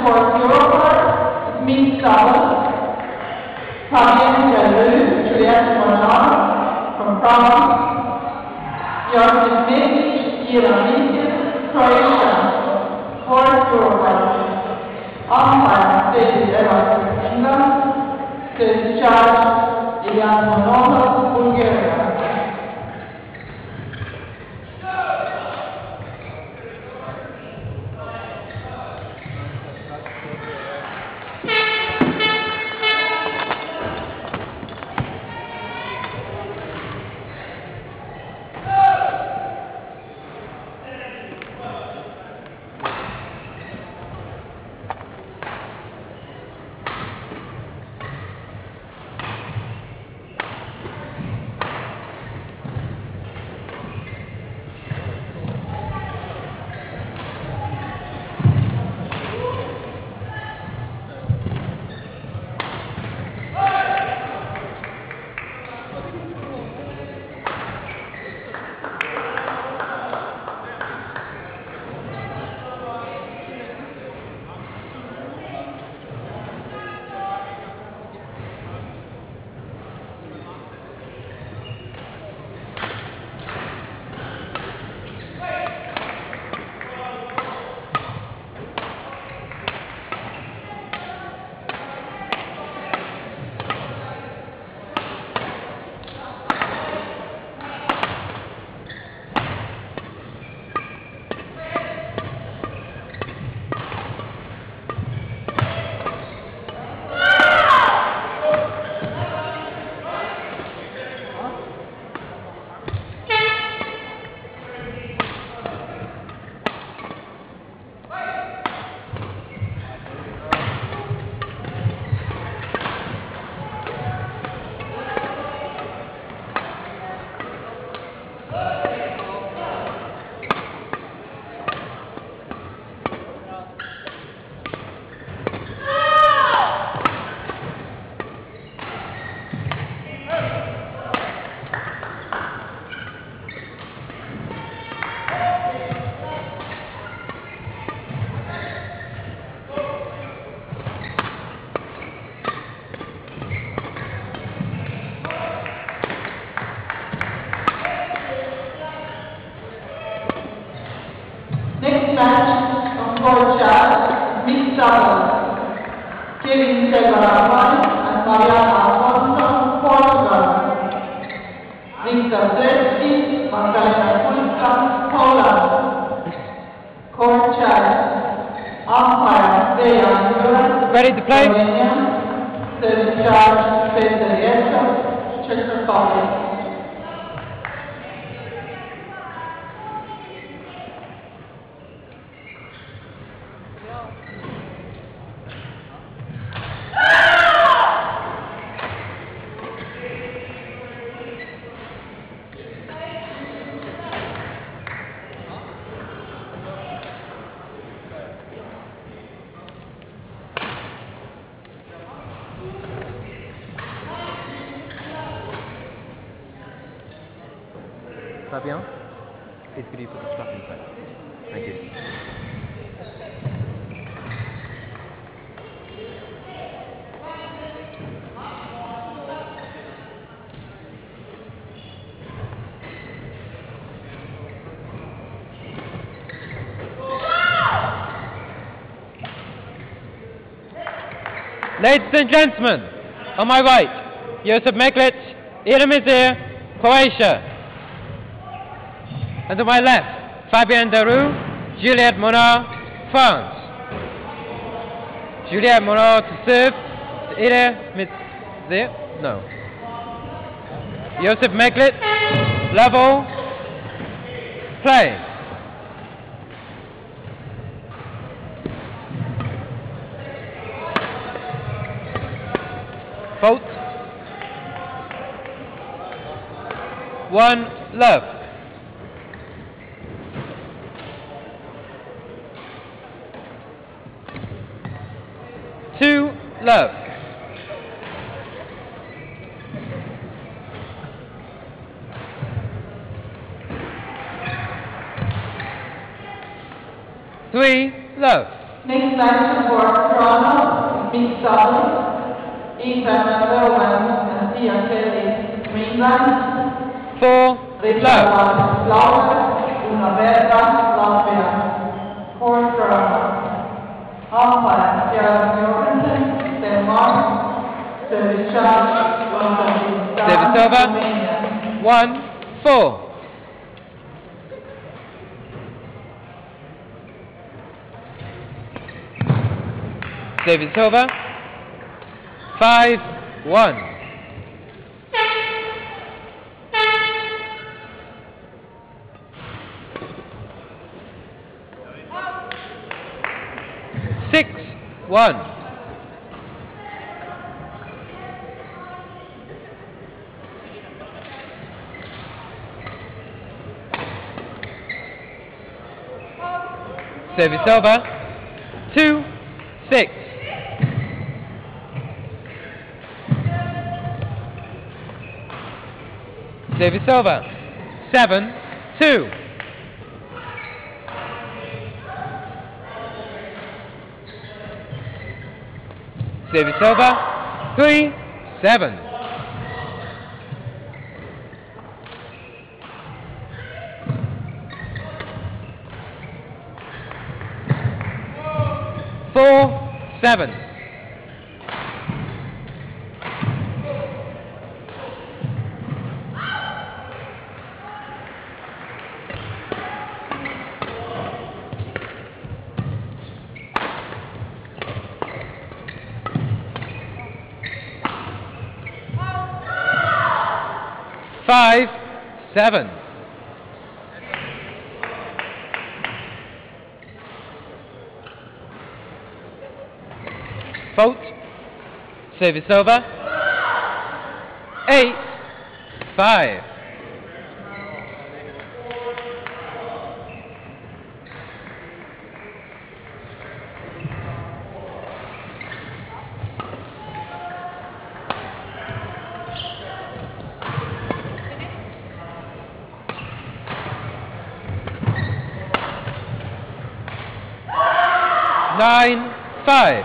for Europa, Miss Double, Fabienne Galeux, Juliette Monard from France, Josip Mic, Iran, Croatia, for Europa. Umpire, David Evans from England, State Judge, Ilian Monod, Bulgaria. Next match on court chart, Miss Double, Kevin Selva and Mariana Alfonso from Portugal, Victor Zetsky, Magdalena Kulka, Poland. Court chart, umpire Dejan Murat, ready to play? Slovenia, third charge Peter Jezko, Czech Republic. Fabien, est-ce que tu peux te faire une passe? Thank you. Ladies and gentlemen, on my right, Josip Meklic, Iran Mizir, Croatia. And to my left, Fabienne Daru, Juliette Monod, France. Juliette Monod to serve, Iran Mizir, no. Josip Meklic, level, play. Vote. 1 love. Two love. Three love. Next match for Toronto, Mick Southern, Ethan Lowen and Tia Kelly, Greenland. 4 Richard love. Lauer, Una Verda, Latvia. For Toronto. Umpire, Gerald Jorgensen, Denmark. Service charge, Service over. Romania. 1-4. Service over. 5-1. 6-1. Service over. 2-6. Service over. 7-2. Service over. 3-7. Four, 7. Five, 7. Fault. Service over. 8-5. Nine, 5.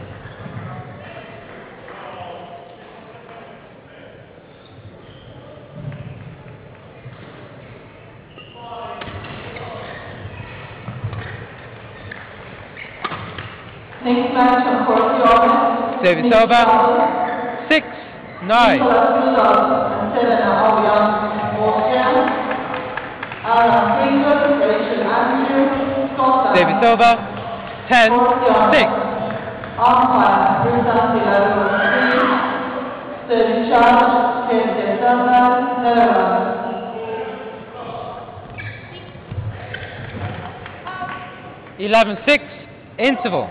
Next match on court, Jordan. Service over. 6-9. And Selena Obiang, Austria. Alan Pringle, Rachel Andrew, Scotland. Service over. 10-6. Umpire, Brisbane, Service charge, Kate Sutherland, Netherlands. 11-6. Interval.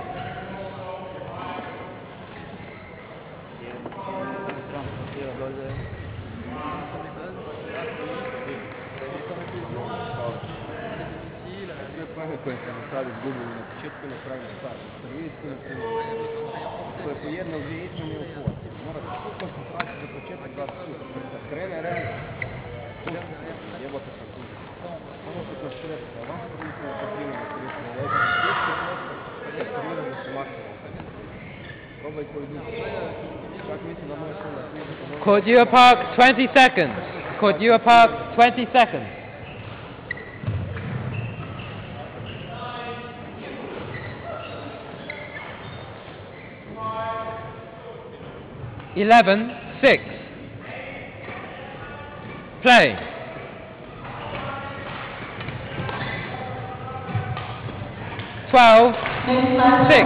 Който направи губово на почетка, направи стара. Сравнително се поjedno dvije izmjene u pola. Mora se koncentrati za početak da se krene realno. Jebote sam tu. Samo se koncentrati na vas, prilično na potrivimo, prilično na leđu. Svijetske prosto, kada se prilično da su maksimalno. Probaj koji dugo. Čak mislim da možeš onda prilično... Court Ua Park, 20 seconds. Court Ua Park, 20 seconds. 11-6. Play. 12-6.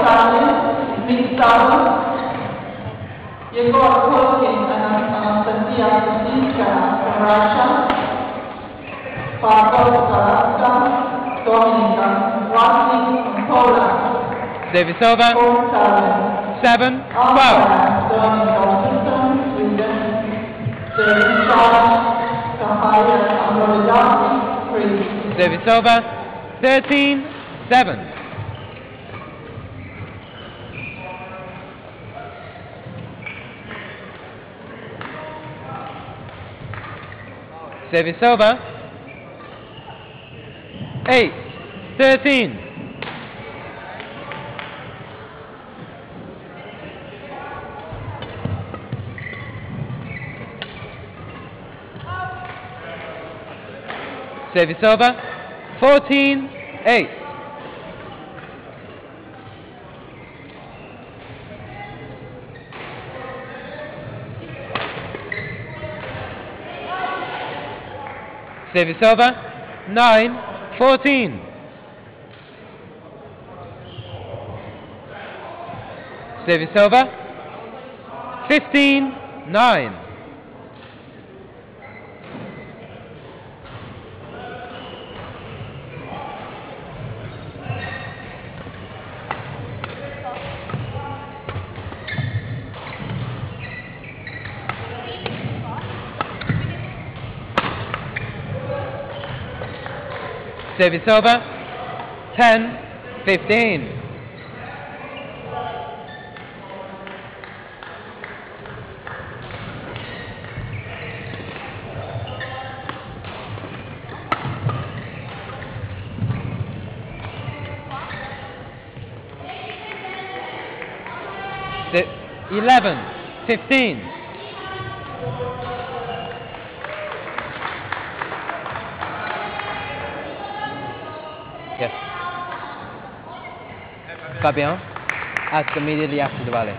Yegor Kolkin and Anastasia Kosinska from Russia. Pavel Karaska, Dominika Władzik from Poland. Service over. 7-12. Dominika Simpson, Sweden. Service charge, Kahaya Amrovidaki, Greece. Service over. 13-7. Service over. 8-13. Service over. 14-8. Service over. 9-14. Service over. 15-9. Service over. 10-15. Se 11-15. Yes. Fabien, ask immediately after the volley.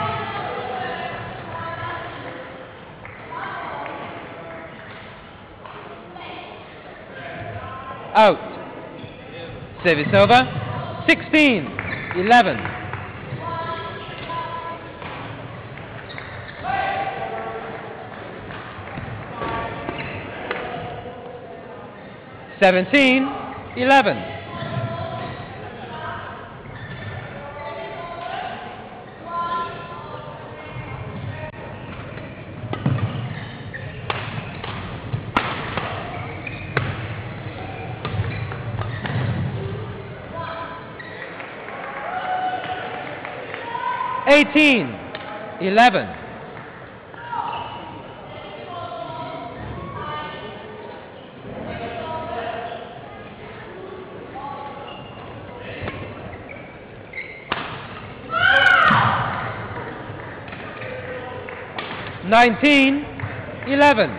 Out. Service over. 16-11. Seventeen, 11. Eighteen, 11. Nineteen, 11.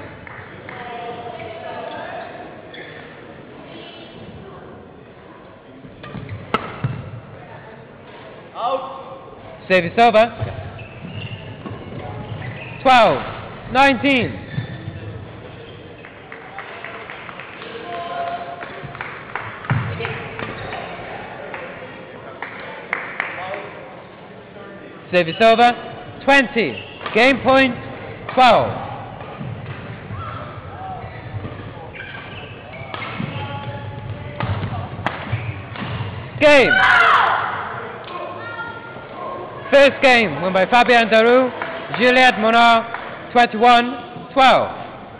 Out. Service over. 12-19. Service over. 20. Game point. 12. Game. First game won by Fabien Daru, Juliette Monard, 21-12.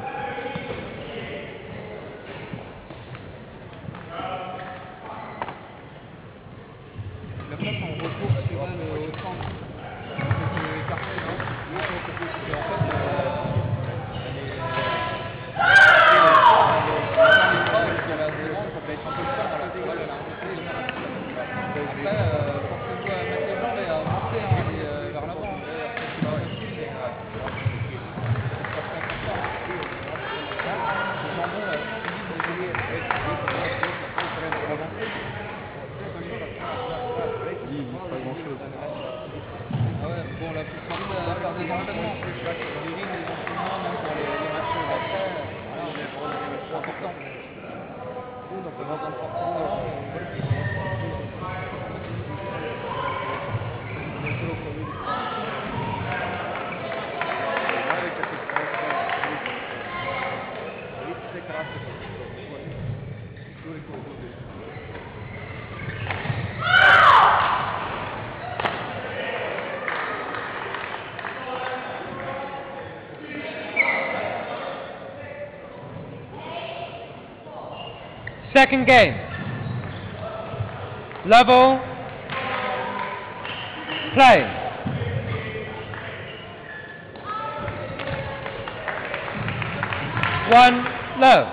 Second game. Level. Play. One, love.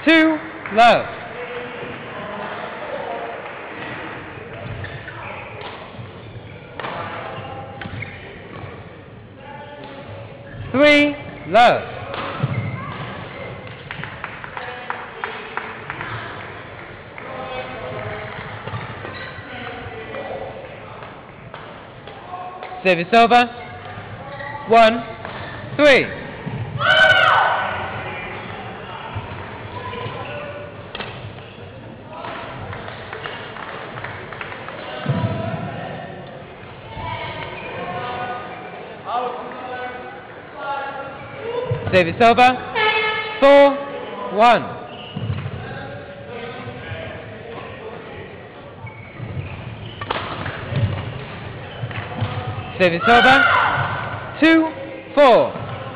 2 love. Three love. Service over. 1, 3. Service over. 4, 1. Service over. 2, 4.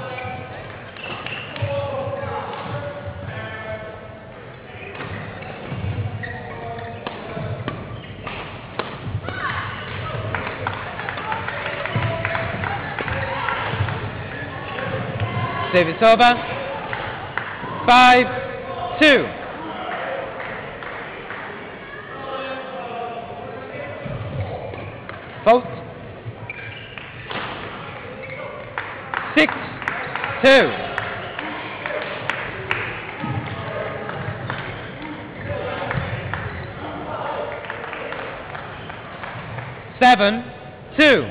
Service over. 5, 2. Fault. 6, 2. Seven, 2.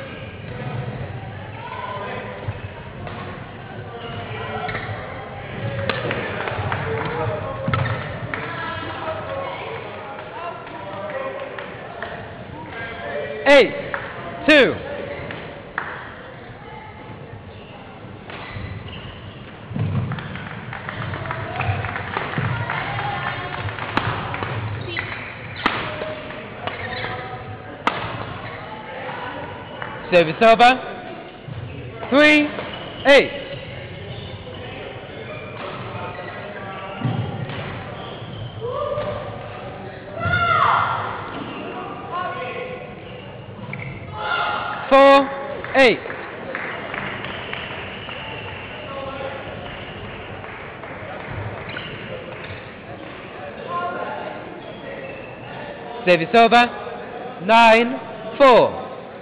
Eight, 2. Service over. 3, 8. Four, 8. Service over. 9, 4.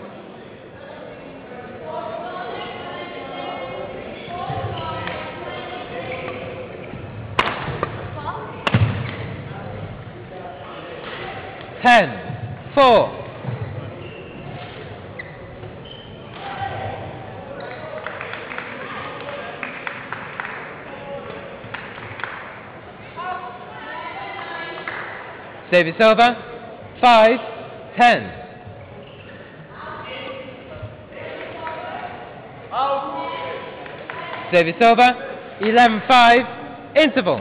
Ten, 4. Service over. 5, 10. Service over. 11, 5. Interval.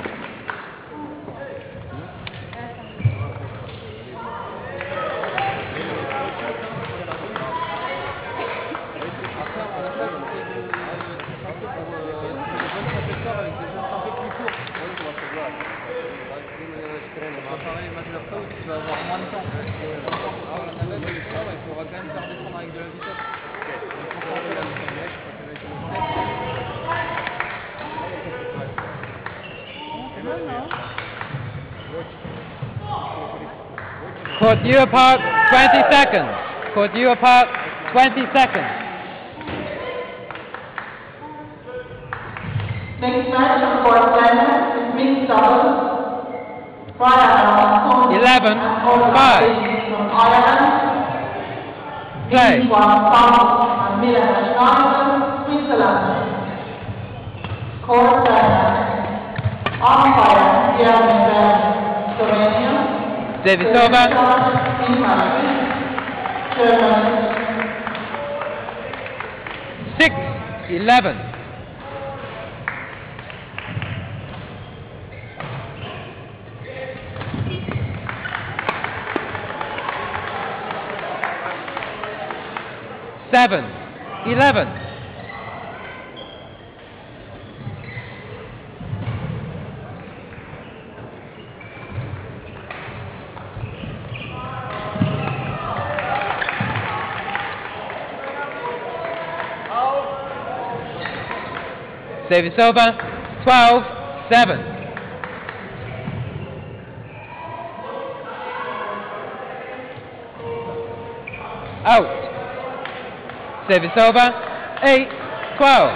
Court you apart 20 seconds. Court you apart 20 seconds. Next match on court 10 is mixed doubles. 11, 5. From Ireland. Play. and Milan Schneider, Switzerland. Court 10. Umpire, German, Slovenia. Service over. Germany. 6, 11. Seven, 11. Service over. 12, 7. Out. Service over. 8-12.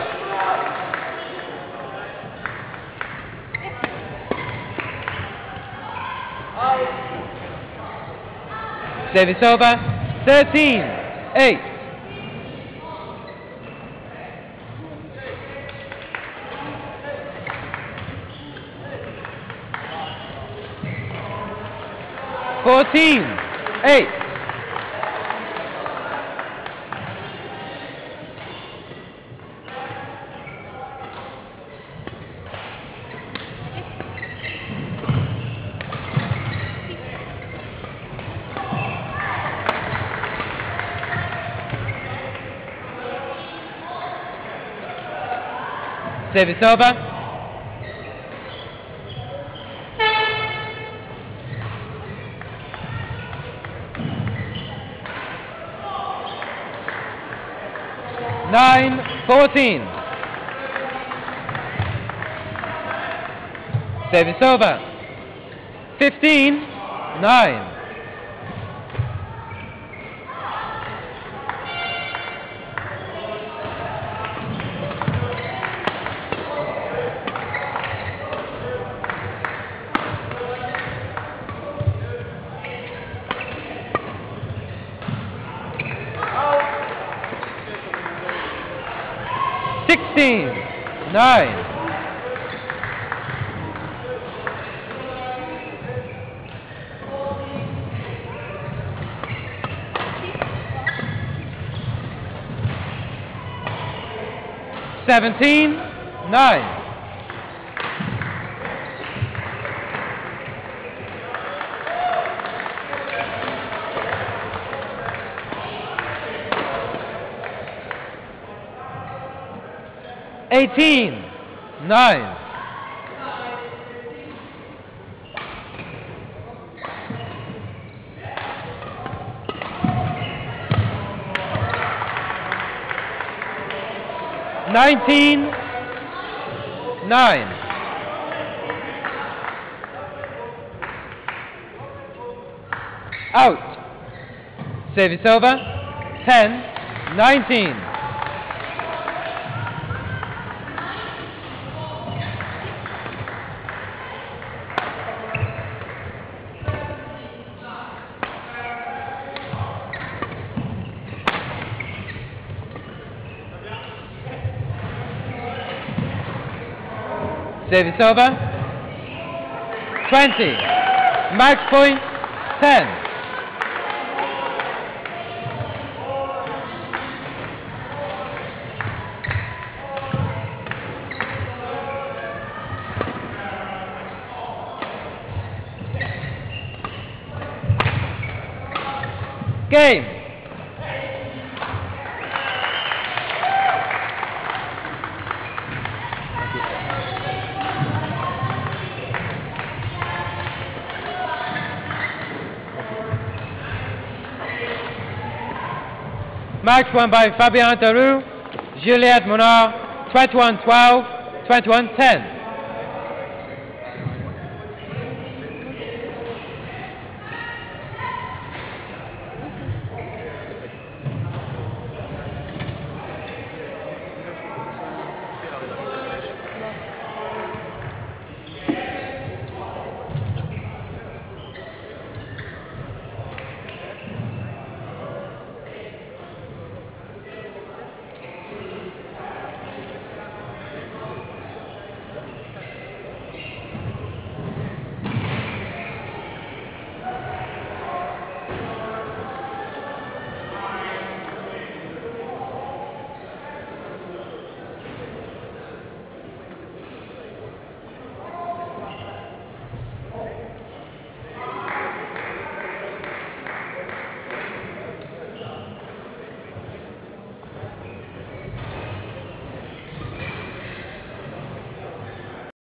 Service over. 13-8. Fourteen, 8. Service over. Nine, 14. Service over. 15-9. Sixteen, 9. Seventeen, 9. Eighteen, 9. Nineteen, 9. Out. Service over. 10-19. Service over. 20. Match point 10. Game. Match won by Fabien Tarou, Juliette Monard, 21-12, 21-10.